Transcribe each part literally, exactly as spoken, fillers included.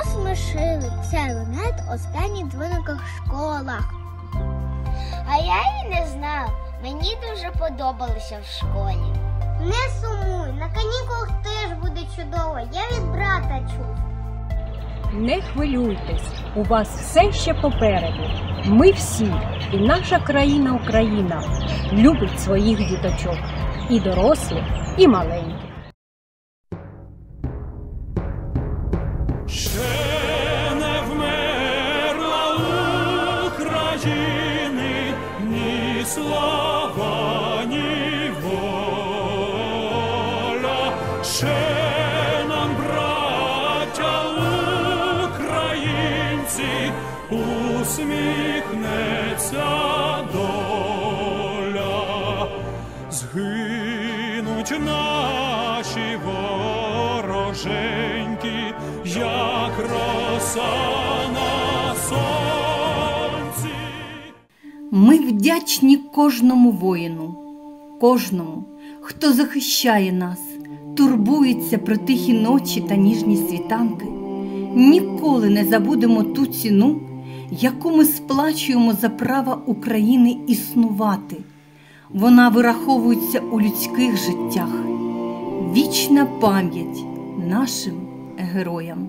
розсмішили цей лунет останній дзвоник у школах. А я її не знав. Мені дуже подобалося в школі. Не сумуй, на канікулах теж буде чудово. Я від брата чув. Не хвилюйтесь, у вас все ще попереду. Ми всі, і наша країна Україна, любить своїх діточок. І дорослих, і маленьких. Ще не вмерла України ні слава, ні воля. Ще нам, браття українці, усміхнеться доля. Згинуть наші вороженьки, як роса на сонці. Ми вдячні кожному воїну, кожному, хто захищає нас, турбується про тихі ночі та ніжні світанки. Ніколи не забудемо ту ціну, яку ми сплачуємо за право України існувати. Вона вираховується у людських життях. Вічна пам'ять нашим героям.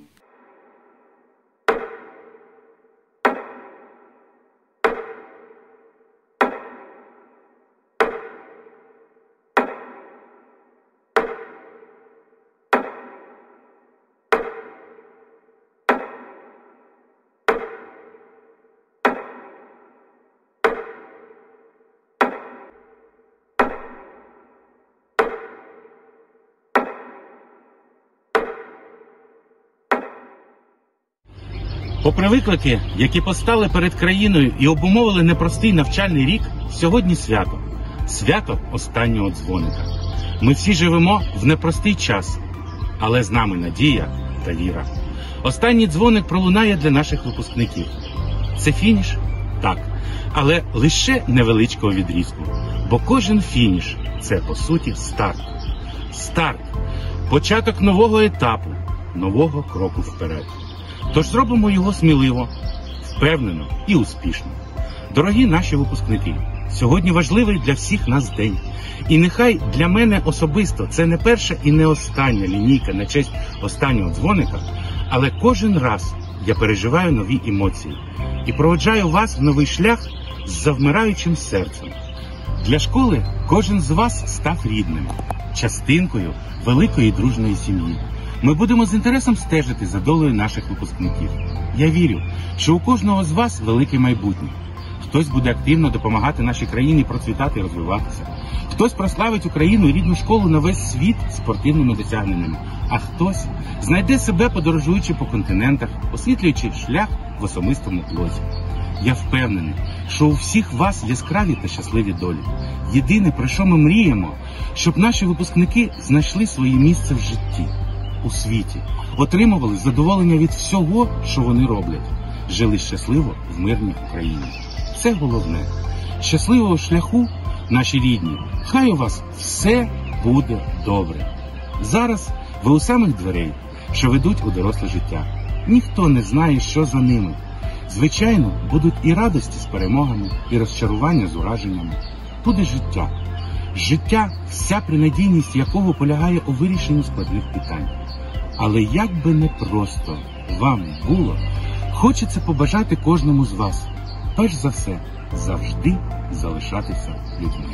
Попри виклики, які постали перед країною і обумовили непростий навчальний рік, сьогодні свято. Свято останнього дзвоника. Ми всі живемо в непростий час, але з нами надія та віра. Останній дзвоник пролунає для наших випускників. Це фініш? Так. Але лише невеличкого відрізку. Бо кожен фініш – це, по суті, старт. Старт. Початок нового етапу, нового кроку вперед. Тож зробимо його сміливо, впевнено і успішно. Дорогі наші випускники, сьогодні важливий для всіх нас день. І нехай для мене особисто це не перша і не остання лінійка на честь останнього дзвоника, але кожен раз я переживаю нові емоції і проводжаю вас в новий шлях з завмираючим серцем. Для школи кожен з вас став рідним, частинкою великої дружної сім'ї. Ми будемо з інтересом стежити за долею наших випускників. Я вірю, що у кожного з вас велике майбутнє. Хтось буде активно допомагати нашій країні процвітати і розвиватися. Хтось прославить Україну і рідну школу на весь світ спортивними досягненнями. А хтось знайде себе, подорожуючи по континентах, освітлюючи шлях в особистому блозі. Я впевнений, що у всіх вас яскраві та щасливі долі. Єдине, про що ми мріємо, щоб наші випускники знайшли своє місце в житті, у світі, отримували задоволення від всього, що вони роблять, жили щасливо в мирній Україні. Це головне. Щасливого шляху, наші рідні, хай у вас все буде добре. Зараз ви у самих дверей, що ведуть у доросле життя. Ніхто не знає, що за ними. Звичайно, будуть і радості з перемогами, і розчарування з ураженнями. Буде життя. Життя, вся принадійність якого полягає у вирішенні складних питань. Але як би не просто вам було, хочеться побажати кожному з вас, перш за все, завжди залишатися людьми.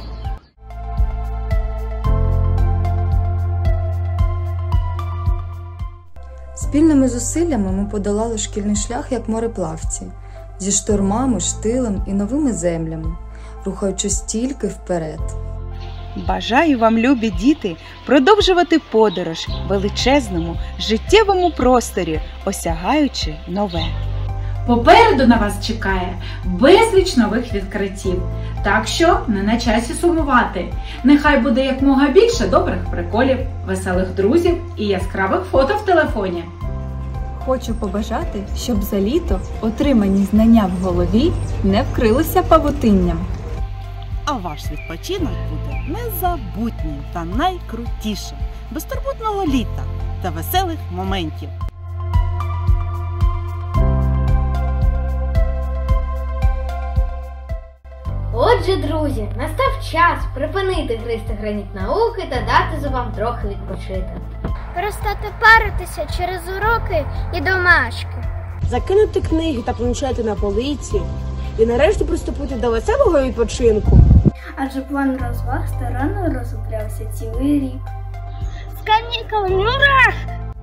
Спільними зусиллями ми подолали шкільний шлях як мореплавці, зі штормами, штилем і новими землями, рухаючись тільки вперед. Бажаю вам, любі діти, продовжувати подорож в величезному життєвому просторі, осягаючи нове. Попереду на вас чекає безліч нових відкриттів, так що не на часі сумувати. Нехай буде якмога більше добрих приколів, веселих друзів і яскравих фото в телефоні. Хочу побажати, щоб за літо отримані знання в голові не вкрилися павутинням. А ваш відпочинок буде незабутнім та найкрутішим, безтурботного літа та веселих моментів. Отже, друзі, настав час припинити гризти граніт науки та дати зубам трохи відпочити. Перестати паритися через уроки і домашки. Закинути книги та планшети на полиці і нарешті приступити до веселого відпочинку. Адже план розваг старанно розроблявся цілий рік. З канікулами, ура!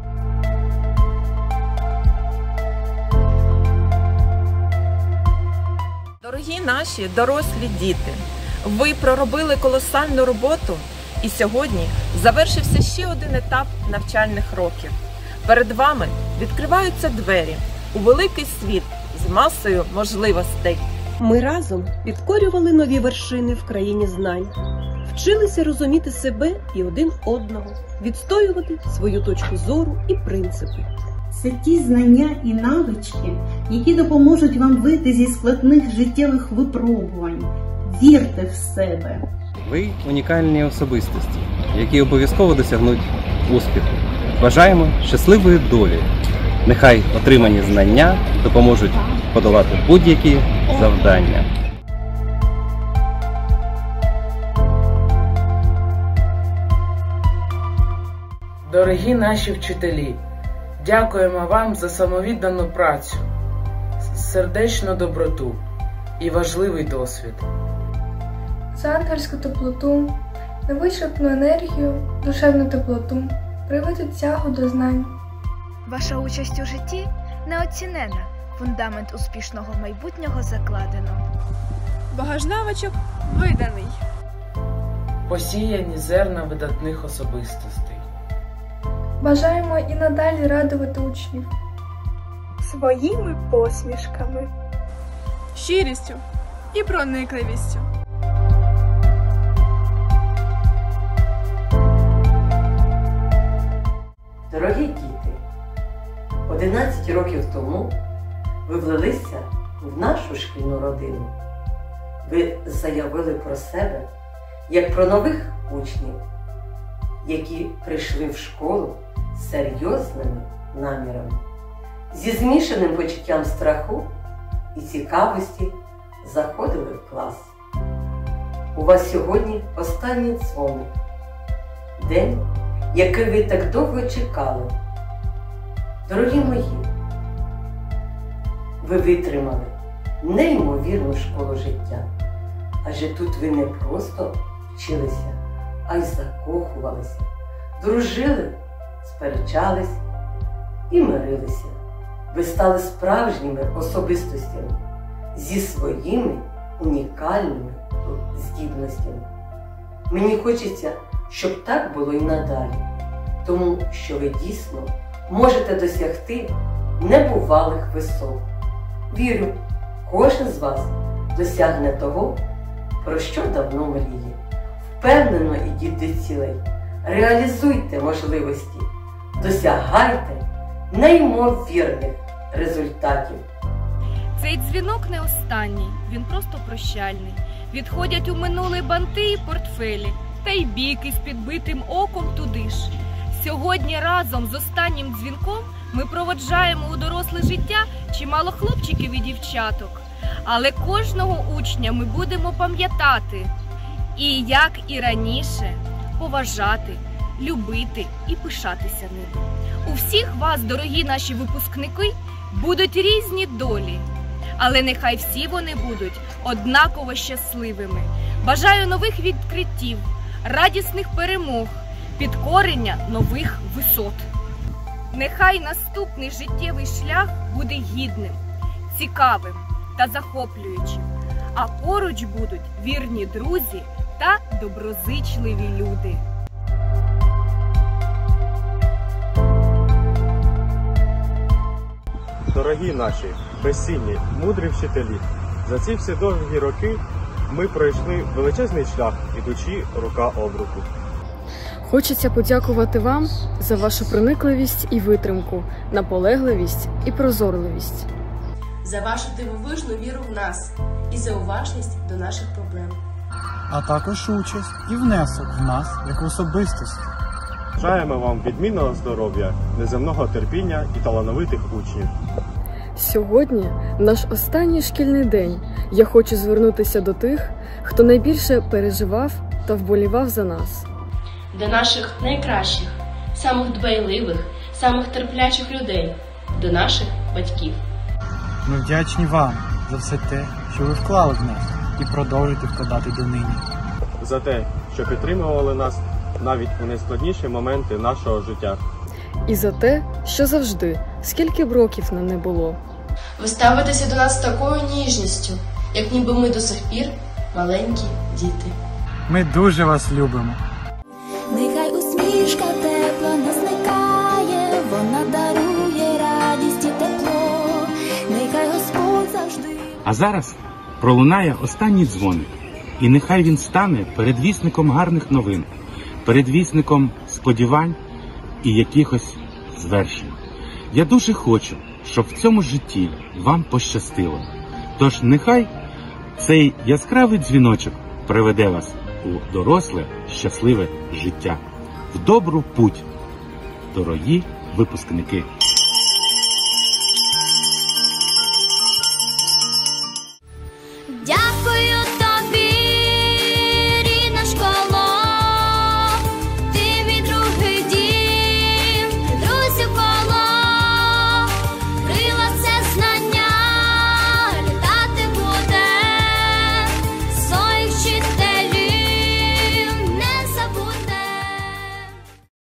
Дорогі наші дорослі діти, ви проробили колосальну роботу, і сьогодні завершився ще один етап навчальних років. Перед вами відкриваються двері у великий світ з масою можливостей. Ми разом підкорювали нові вершини в країні знань, вчилися розуміти себе і один одного, відстоювати свою точку зору і принципи. Це ті знання і навички, які допоможуть вам вийти зі складних життєвих випробувань. Вірте в себе. Ви унікальні особистості, які обов'язково досягнуть успіху. Бажаємо щасливої долі. Нехай отримані знання допоможуть подолати будь-які завдання. Дорогі наші вчителі, дякуємо вам за самовіддану працю, сердечну доброту і важливий досвід. За ангельську теплоту, невичерпну енергію, душевну теплоту, привиту тягу до знань. Ваша участь у житті неоцінена, фундамент успішного майбутнього закладено. Багаж навичок виданий. Посіяні зерна видатних особистостей. Бажаємо і надалі радувати учнів своїми посмішками, щирістю і проникливістю. Дорогі діти, одинадцять років тому ви влилися в нашу шкільну родину. Ви заявили про себе як про нових учнів, які прийшли в школу з серйозними намірами, зі змішаним почуттям страху і цікавості заходили в клас. У вас сьогодні останній дзвоник, день, який ви так довго чекали. Дорогі мої, ви витримали неймовірну школу життя, адже тут ви не просто вчилися, а й закохувалися, дружили, сперечались і мирилися. Ви стали справжніми особистостями зі своїми унікальними здібностями. Мені хочеться, щоб так було і надалі, тому що ви дійсно можете досягти небувалих висот. Вірю, кожен з вас досягне того, про що давно мріє. Впевнено ідіть до цілей, реалізуйте можливості, досягайте неймовірних результатів. Цей дзвінок не останній, він просто прощальний. Відходять у минуле банти і портфелі, та й бійки з підбитим оком туди ж. Сьогодні разом з останнім дзвінком ми проводжаємо у доросле життя чимало хлопчиків і дівчаток. Але кожного учня ми будемо пам'ятати. І, як і раніше, поважати, любити і пишатися ними. У всіх вас, дорогі наші випускники, будуть різні долі. Але нехай всі вони будуть однаково щасливими. Бажаю нових відкриттів, радісних перемог, підкорення нових висот. Нехай наступний життєвий шлях буде гідним, цікавим та захоплюючим, а поруч будуть вірні друзі та доброзичливі люди. Дорогі наші, безцінні, мудрі вчителі, за ці всі довгі роки ми пройшли величезний шлях, ідучи рука об руку. Хочеться подякувати вам за вашу проникливість і витримку, наполегливість і прозорливість. За вашу дивовижну віру в нас і за уважність до наших проблем. А також участь і внесок в нас як особистості. Бажаємо вам відмінного здоров'я, неземного терпіння і талановитих учнів. Сьогодні наш останній шкільний день. Я хочу звернутися до тих, хто найбільше переживав та вболівав за нас. До наших найкращих, самих дбайливих, самих терплячих людей, до наших батьків. Ми вдячні вам за все те, що ви вклали в нас і продовжуєте вкладати донині. За те, що підтримували нас навіть у найскладніші моменти нашого життя. І за те, що завжди, скільки б років нам не було. Ви ставитеся до нас з такою ніжністю, як ніби ми до сих пір маленькі діти. Ми дуже вас любимо. Нехай усмішка тепла не зникає, вона дарує радість і тепло. Нехай Господь завжди. А зараз пролунає останній дзвоник. І нехай він стане передвісником гарних новин, передвісником сподівань і якихось звершень. Я дуже хочу, щоб в цьому житті вам пощастило. Тож нехай цей яскравий дзвіночок приведе вас у доросле, щасливе життя. В добру путь, дорогі випускники!